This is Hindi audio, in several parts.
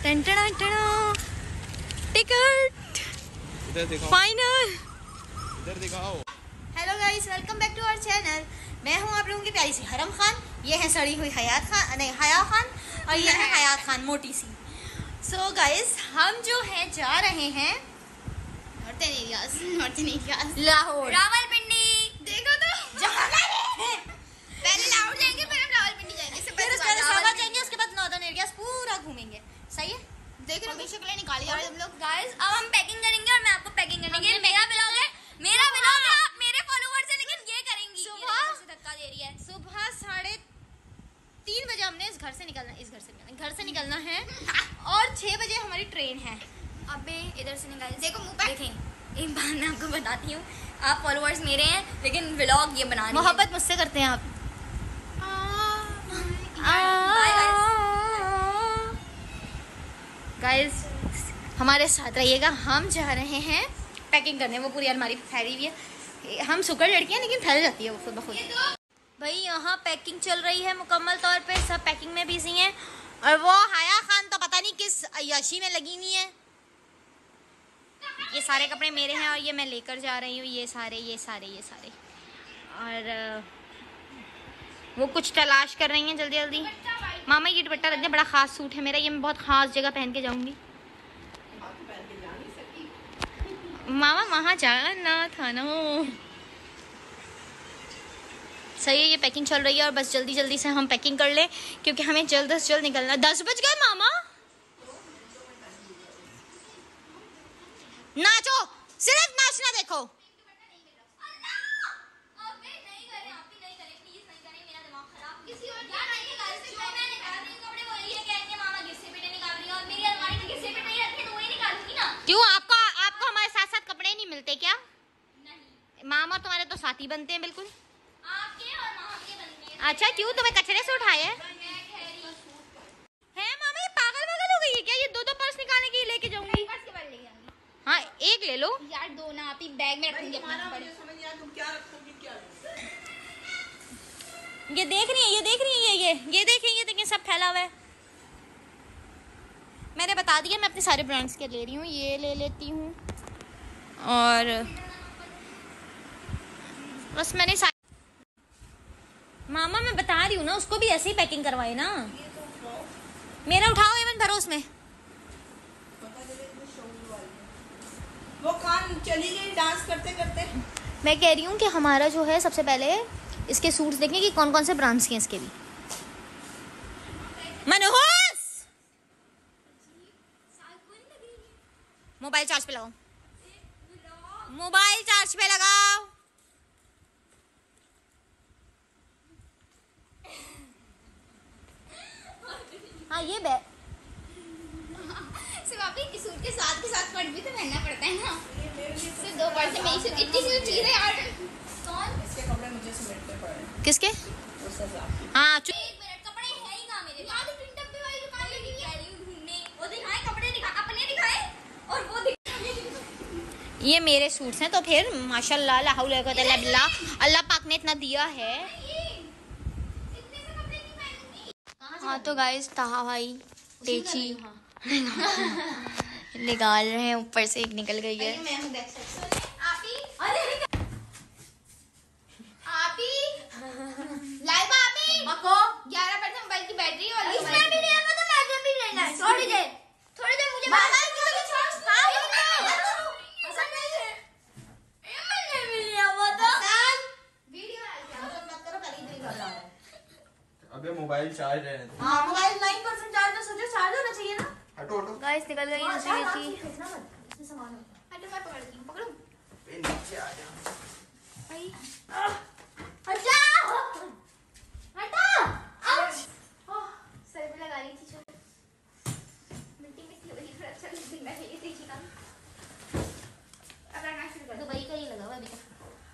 Ticket final. इधर दिखाओ। Hello guys, welcome back to our channel. मैं हूं आप लोगों की प्यारी सी हरम खान। ये है सड़ी हुई हया खान और ये है हयात खान मोटी सी। सो गाइस, हम जो है जा रहे हैं नॉर्थन एरियाज लाहौर रावलपिंडी। देखो तो पहले लाहौर जाएंगे, फिर हम रावलपिंडी जाएंगे, फिर उसके बाद सावा जाएंगे, उसके बाद नॉर्थन एरियाज पूरा घूमेंगे। सही है? देख रहे हो शक्लें निकाली यार तुम लोग। गाइस अब हम पैकिंग करेंगे और मैं आपको पैकिंग करने के लिए मेरा ब्लॉग है, आप मेरे फॉलोअर्स हैं, लेकिन ये करेंगी। सुबह से धक्का दे रही है। सुबह 3:30 बजे हमने इस घर से निकलना है और 6 बजे हमारी ट्रेन है। अबे इधर से निकाल, देखो मुंह पे। देखें, एक बात मैं आपको बताती हूँ, आप फॉलोअर्स मेरे हैं लेकिन व्लॉग ये बना रही है। मोहब्बत मुझसे करते हैं आप। गाइस हमारे साथ रहिएगा, हम जा रहे हैं पैकिंग करने। वो पूरी अलमारी फैली हुई है। हम सुकर लड़कियां, लेकिन फैल जाती है वो खुद ब खुद। भाई यहाँ पैकिंग चल रही है मुकम्मल तौर पे, सब पैकिंग में बिजी हैं। और वो हया खान तो पता नहीं किस अय्याशी में लगी हुई है। ये सारे कपड़े मेरे हैं और ये मैं लेकर जा रही हूँ। ये सारे और वो कुछ तलाश कर रही हैं जल्दी। मामा ये दुपट्टा रख दे, बड़ा ख़ास सूट है मेरा, ये मैं बहुत ख़ास जगह पहन के जाऊंगी। मामा वहाँ जाना था ना। सही है, ये पैकिंग चल रही है और बस जल्दी से हम पैकिंग कर लें, क्योंकि हमें जल्द से जल्द निकलना। 10 बज गए मामा। नाचो, सिर्फ नाचना देखो। क्यों आपको हमारे साथ साथ कपड़े नहीं मिलते क्या? नहीं। मामा तुम्हारे तो साथी बनते हैं बिल्कुल। आपके और मामा के बनते हैं। अच्छा, क्यों तुम्हें कचरे से उठाए हैं? है मामा, ये पागल हो गई है क्या? ये 2 पर्स निकालने के लिए लेके जाऊंगी। हाँ, एक ले लो यार, 2 ना, आप ही बैग में रखूंगी अपना। ये देख रही है, ये देखें सब फैला हुआ है। मैंने बता दिया, मैं अपने सारे ब्रांड्स के ले रही हूँ। ये ले लेती हूँ और बस मैंने मामा मैं बता रही हूँ ना, उसको भी ऐसे ही पैकिंग करवाए ना। मेरा उठाओ, एवन भरो उसमें। वो कान चली गई डांस करते करते। मैं कह रही हूँ कि हमारा जो है, सबसे पहले इसके सूट्स देखें कि कौन कौन से ब्रांड्स के हैं इसके भी। मनोहस, मोबाइल चार्ज पे लगाओ, मोबाइल चार्ज पे लगाओ। हाँ, ये बैग सिर्फ आप ही सूट के साथ कट भी तो पहनना पड़ता है ना। सिर्फ 2 पर्स में ही इतनी सी चीज है यार। कौन इसके कपड़े मुझे समेटने पड़े। किसके? हाँ, एक मिनट, कपड़े हैं ही कहाँ मेरे? यार प्रिंट अप वाली दुकान लगी है, कह रही हूँ ढूंढने। वो दिखाए कपड़े, अपने दिखाए और वो दिखाए। ये मेरे सूट्स हैं, तो फिर माशाल्लाह ला हौला क़ुव्वता इल्ला बिल्लाह, अल्लाह पाक ने इतना दिया है। हाँ तो गाइस, ताहा भाई टेची निकाल रहे हैं, ऊपर से एक निकल गई है। मैं हूँ बैक साइड से। लाइव आपी बको 11% मोबाइल की बैटरी और इसमें भी नहीं है, तो मुझे भी लेना है। थोड़ी देर मुझे मामा की तो छोड़। हां हसन नहीं है, ये मैंने भी लिया वो तो वीडियो मत करो, खरीद नहीं कर रहा है। अबे मोबाइल चार्ज रहने दो। हां, मोबाइल 9% चार्ज है, सोचो चार्ज होना चाहिए ना। हटो गाइस निकल गई दूसरी टेची। इसमें सामान है। हटो, मैं पकड़ती हूं, पकड़ो। ए नीचे आ जा। आई हटा सर पे लगा रही थी। मिट्टी हो रही है, अच्छा लग रहा है ये देखिए ना। अब रखना शुरू कर। दुबई का ही लगा हुआ है अभी तक।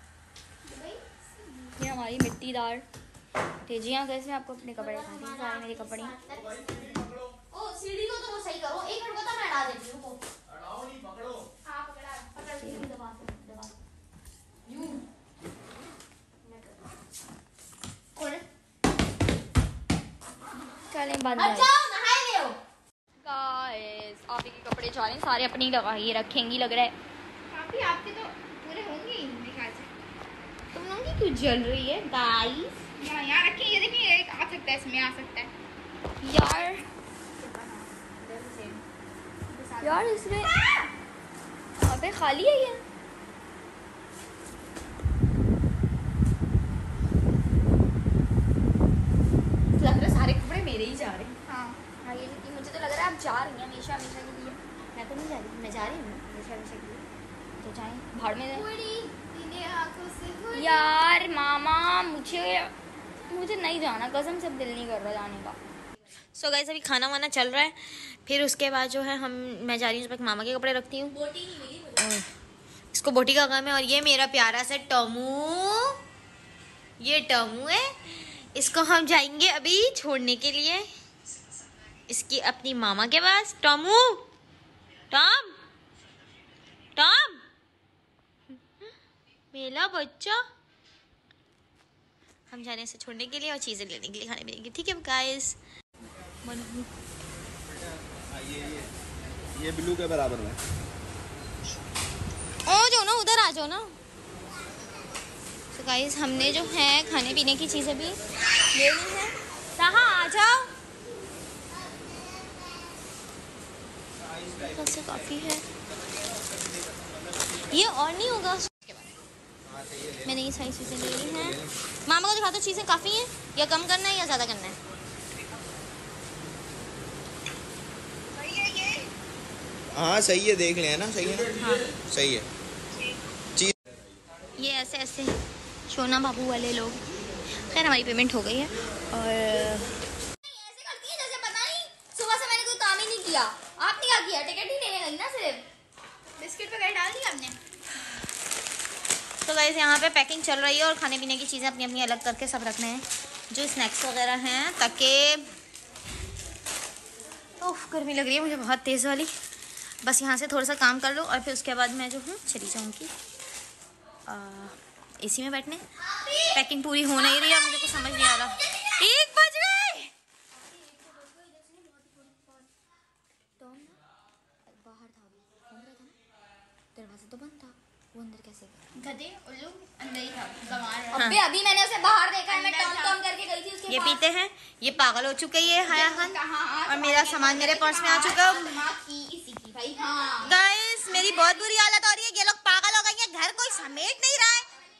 दुबई ये हमारी मिट्टीदार तेजियां। कैसे आपको अपने कपड़े दिखाती हैं, सारे मेरे कपड़े। ओ सीढ़ी को तो वो सही करो, एक मिनट बता, मैं हटा देती हूं। रुको, हटाओ नहीं, पकड़ो। हां पकड़ के दबा यूं खोल। चलें बंद। अच्छा नहाए ले हो। गाइस आप के कपड़े जा रहे हैं सारे अपनी लगा ये रखेंगी लग रहा है। काफी आपके तो पूरे होंगे ही मेरे ख्याल से। तुम लोगों की क्यों जल रही है गाइस? यहाँ रखिए, ये देखिए एक आ सकता है, इसमें आ सकता है यार यार इसमें अबे खाली है ये। लग रहा है सारे कपड़े मेरे ही जा रहे हैं। हाँ ये मुझे तो लग रहा है आप जा रही हैं हमेशा हमेशा के लिए। मैं तो नहीं जा रही, मैं जा रही हूँ हमेशा हमेशा के लिए। तो जाएं भाड़ में जाएं। यार मामा मुझे नहीं जाना, कसम से दिल नहीं कर रहा जाने का। सो गाइस अभी खाना वाना चल रहा है, फिर उसके बाद जो है मैं जा रही हूँ मामा के कपड़े रखती हूँ। इसको बोटी का काम है। और ये मेरा प्यारा सा टमू, ये टमू है, इसको हम जाएंगे अभी छोड़ने के लिए इसकी अपनी मामा के पास। टमू टम टम मेरा बच्चा, हम जाने इसे छोड़ने के लिए और चीजें लेने के लिए, खाने पीने की। ठीक है गाइस, ये ब्लू के बराबर में। ओ जाओ ना, उधर आ जाओ ना। तो गाइस हमने जो है खाने पीने की चीजें भी ले ली है। कहाँ आ जाओ, से काफी है ये और नहीं होगा। मैंने ये सारी चीजें ले ली हैं। मामा को दिखा दो चीजें काफी हैं, या कम करना है या ज्यादा करना है। हाँ सही है, देख लें ना, सही है ना। हाँ सही है। ये ऐसे ऐसे सोना बाबू वाले लोग। खैर हमारी पेमेंट हो गई है और ऐसे करती है जैसे पता नहीं सुबह से मैंने कोई काम ही नहीं किया। आपने क्या किया? टिकट ही लेने गई ना, सिर्फ बिस्किट वगैरह डाल दिया आपने। तो गाइस यहाँ पे पैकिंग चल रही है और खाने पीने की चीज़ें अपनी अपनी अलग करके सब रखने हैं, जो स्नैक्स वगैरह हैं, ताकि ओह गर्मी लग रही है मुझे बहुत तेज़ वाली। बस यहाँ से थोड़ा सा काम कर लो और फिर उसके बाद मैं जो हूँ चली जाऊँगी एसी में बैठने। पैकिंग पूरी हो नहीं रही है, मुझे कुछ समझ नहीं आ रहा। 1 बज गए। बाहर था, दरवाजा तो बंद था, वो अंदर कैसे गया? गधे उल्लू अंदर ही था, गंवार। हाँ। अबे अभी मैंने उसे बाहर देखा है, मैं टॉम करके गई थी उसके ये पास। पीते हैं, ये पागल हो चुके हैं ये हया खान, और मेरा सामान मेरे पर्स में आ चुका है। हाँ। गाइस मेरी बहुत बुरी हालत हो रही है, ये लोग पागल हो गए हैं, घर कोई समेट नहीं रहा है।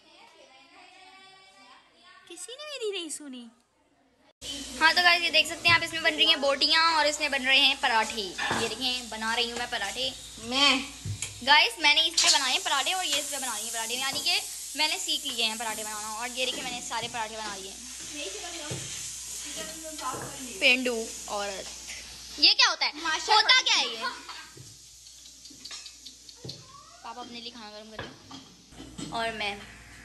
किसी ने मेरी नहीं सुनी। हाँ तो गाइस ये देख सकते हैं आप, इसमें बन रही हैं बोटियाँ और इसमें बन रहे हैं पराठे। ये देखें बना रही हूँ मैं पराठे। गाइस मैंने इस पे बनाए हैं पराठे और ये इस पे बना रही है पराठे, यानी कि मैंने सीख लिए हैं पराठे बनाना। और ये देखिए मैंने सारे पराठे बना लिए हैं। पेंडू औरत, ये क्या होता है? होता क्या है ये? पापा अपने लिए खाना गर्म करिए और मैं।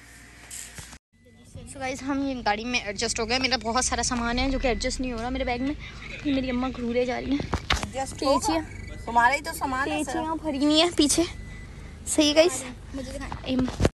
सो गाइस हम ये गाड़ी में एडजस्ट हो गए। मेरा बहुत सारा सामान है जो कि एडजस्ट नहीं हो रहा मेरे बैग में। ये मेरी अम्मा घूरे जा रही हैं, तुम्हारा ही तो सामान है, भरी हुई है पीछे। सही गाइस, मुझे